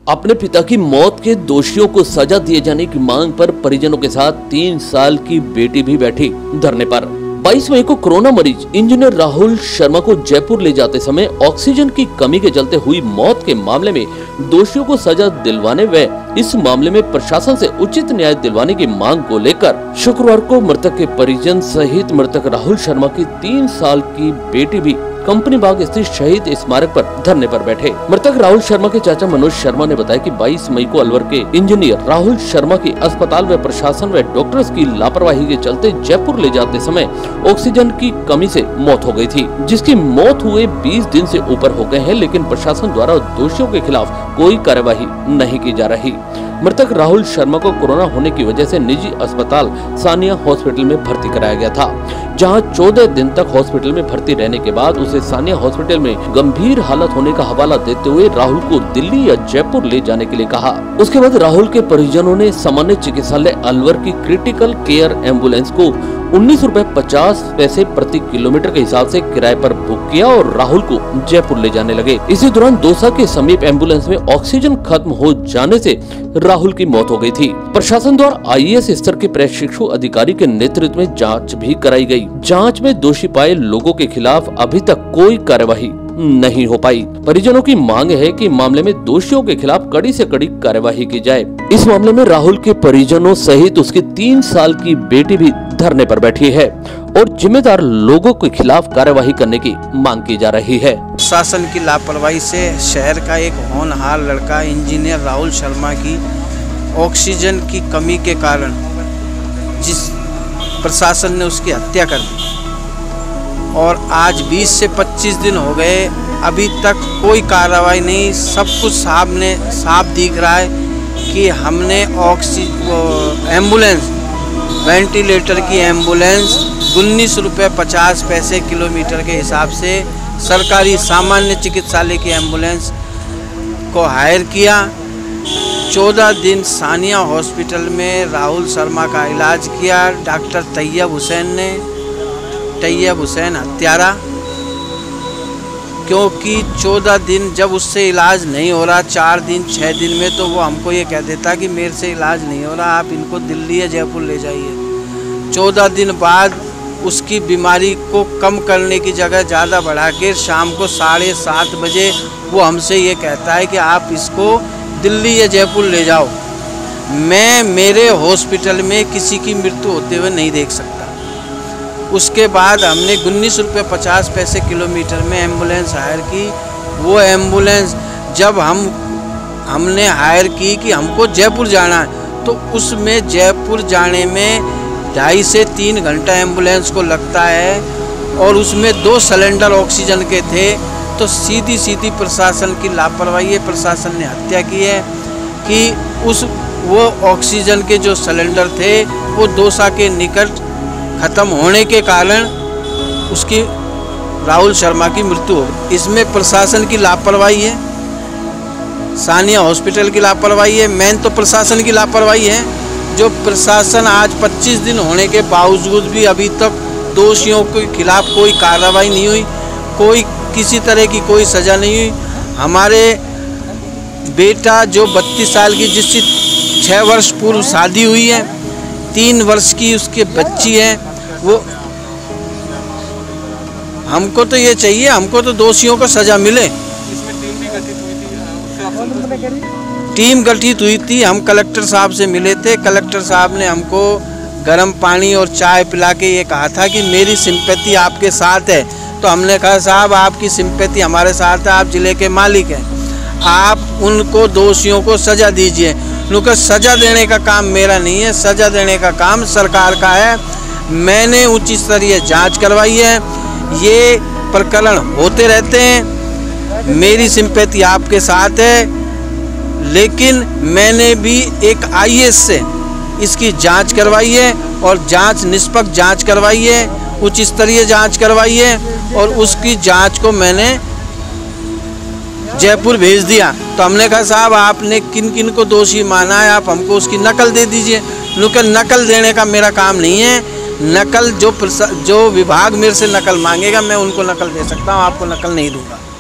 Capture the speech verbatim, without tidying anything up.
अपने पिता की मौत के दोषियों को सजा दिए जाने की मांग पर परिजनों के साथ तीन साल की बेटी भी बैठी धरने पर। बाईस मई को कोरोना मरीज इंजीनियर राहुल शर्मा को जयपुर ले जाते समय ऑक्सीजन की कमी के चलते हुई मौत के मामले में दोषियों को सजा दिलवाने व इस मामले में प्रशासन से उचित न्याय दिलवाने की मांग को लेकर शुक्रवार को मृतक के परिजन सहित मृतक राहुल शर्मा की तीन साल की बेटी भी कंपनी बाग स्थित शहीद स्मारक पर धरने पर बैठे। मृतक राहुल शर्मा के चाचा मनोज शर्मा ने बताया कि बाईस मई को अलवर के इंजीनियर राहुल शर्मा की अस्पताल व प्रशासन व डॉक्टर्स की लापरवाही के चलते जयपुर ले जाते समय ऑक्सीजन की कमी से मौत हो गई थी, जिसकी मौत हुए बीस दिन से ऊपर हो गए हैं, लेकिन प्रशासन द्वारा दोषियों के खिलाफ कोई कार्यवाही नहीं की जा रही। मृतक राहुल शर्मा को कोरोना होने की वजह से निजी अस्पताल सानिया हॉस्पिटल में भर्ती कराया गया था, जहां चौदह दिन तक हॉस्पिटल में भर्ती रहने के बाद उसे सानिया हॉस्पिटल में गंभीर हालत होने का हवाला देते हुए राहुल को दिल्ली या जयपुर ले जाने के लिए कहा। उसके बाद राहुल के परिजनों ने सामान्य चिकित्सालय अलवर की क्रिटिकल केयर एम्बुलेंस को उन्नीस रुपए पचास पैसे प्रति किलोमीटर के हिसाब से किराए पर बुक किया और राहुल को जयपुर ले जाने लगे। इसी दौरान दौसा के समीप एम्बुलेंस में ऑक्सीजन खत्म हो जाने से राहुल की मौत हो गई थी। प्रशासन द्वारा आई ए एस स्तर के प्रशिक्षु अधिकारी के नेतृत्व में जांच भी कराई गई। जांच में दोषी पाए लोगों के खिलाफ अभी तक कोई कार्यवाही नहीं हो पाई। परिजनों की मांग है कि मामले में दोषियों के खिलाफ कड़ी से कड़ी कार्यवाही की जाए। इस मामले में राहुल के परिजनों सहित उसकी तीन साल की बेटी भी धरने पर बैठी है और जिम्मेदार लोगों के खिलाफ कार्यवाही करने की मांग की जा रही है। शासन की लापरवाही से शहर का एक होनहार लड़का इंजीनियर राहुल शर्मा की ऑक्सीजन की कमी के कारण जिस प्रशासन ने उसकी हत्या कर दी और आज बीस से पच्चीस दिन हो गए, अभी तक कोई कार्रवाई नहीं। सब कुछ साहब ने साफ दिख रहा है कि हमने ऑक्सीजन एम्बुलेंस वेंटिलेटर की एम्बुलेंस उन्नीस रुपये पचास पैसे किलोमीटर के हिसाब से सरकारी सामान्य चिकित्सालय की एम्बुलेंस को हायर किया। चौदह दिन सानिया हॉस्पिटल में राहुल शर्मा का इलाज किया डॉक्टर तैयब हुसैन ने, तैयब हुसैन हत्यारा, क्योंकि चौदह दिन जब उससे इलाज नहीं हो रहा, चार दिन छः दिन में, तो वो हमको ये कह देता कि मेरे से इलाज नहीं हो रहा, आप इनको दिल्ली या जयपुर ले जाइए। चौदह दिन बाद उसकी बीमारी को कम करने की जगह ज़्यादा बढ़ा के शाम को साढ़े सात बजे वो हमसे ये कहता है कि आप इसको दिल्ली या जयपुर ले जाओ। मैं मेरे हॉस्पिटल में किसी की मृत्यु होते हुए नहीं देख सकता। उसके बाद हमने उन्नीस रुपये पचास पैसे किलोमीटर में एम्बुलेंस हायर की। वो एम्बुलेंस जब हम हमने हायर की कि हमको जयपुर जाना है, तो उसमें जयपुर जाने में ढाई से तीन घंटा एम्बुलेंस को लगता है और उसमें दो सिलेंडर ऑक्सीजन के थे। तो सीधी सीधी प्रशासन की लापरवाही है, प्रशासन ने हत्या की है कि उस वो ऑक्सीजन के जो सिलेंडर थे वो दौसा के निकट ख़त्म होने के कारण उसकी राहुल शर्मा की मृत्यु हो गई। इसमें प्रशासन की लापरवाही है, सानिया हॉस्पिटल की लापरवाही है, मेन तो प्रशासन की लापरवाही है। जो प्रशासन आज पच्चीस दिन होने के बावजूद भी अभी तक दोषियों के खिलाफ कोई कार्रवाई नहीं हुई, कोई किसी तरह की कोई सज़ा नहीं हुई। हमारे बेटा जो बत्तीस साल की, जिसकी छः वर्ष पूर्व शादी हुई है, तीन वर्ष की उसके बच्ची है, वो हमको तो ये चाहिए, हमको तो दोषियों को सजा मिले। इसमें टीम भी गठित हुई थी, उससे आप टीम गठित हुई थी। हम कलेक्टर साहब से मिले थे। कलेक्टर साहब ने हमको गर्म पानी और चाय पिला के ये कहा था कि मेरी सिंपैथी आपके साथ है। तो हमने कहा साहब आपकी सिंपैथी हमारे साथ है, आप जिले के मालिक हैं, आप उनको दोषियों को सजा दीजिए। उनको सजा देने का काम मेरा नहीं है, सजा देने का काम सरकार का है। मैंने उच्च स्तरीय जांच करवाई है, ये प्रकरण होते रहते हैं, मेरी सिंपैथी आपके साथ है, लेकिन मैंने भी एक आई ए एस से इसकी जांच करवाई है और जांच निष्पक्ष जांच करवाई है, उच्च स्तरीय जांच करवाई है और उसकी जांच को मैंने जयपुर भेज दिया। तो हमने कहा साहब आपने किन किन को दोषी माना है, आप हमको उसकी नकल दे दीजिए। नकल नकल देने का मेरा काम नहीं है, नकल जो जो विभाग मेरे से नकल मांगेगा मैं उनको नकल दे सकता हूँ, आपको नकल नहीं दूंगा।